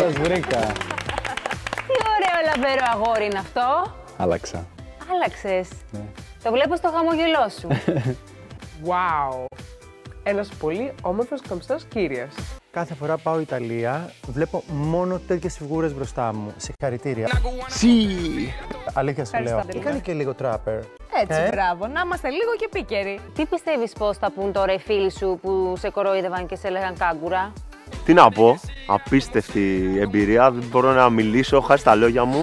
Σας βρήκα. Τι ωραίο λαμπερό αγόρι είναι αυτό. Άλλαξα. Άλλαξες. Ναι. Το βλέπω στο χαμογελό σου. Wow! Ένας πολύ όμορφος κομψός κύριος. Κάθε φορά πάω Ιταλία, βλέπω μόνο τέτοιες φιγούρες μπροστά μου. Συγχαρητήρια. Αλήθεια σου λέω. Κάνει και λίγο τράπερ. Έτσι, μπράβο. Να είμαστε λίγο και πίκεροι. Τι πιστεύεις πως θα πούν τώρα οι φίλοι σου που σε κορόιδευαν και σε έλεγαν κάγκουρα? Τι να πω, απίστευτη εμπειρία, δεν μπορώ να μιλήσω, χάσει τα λόγια μου.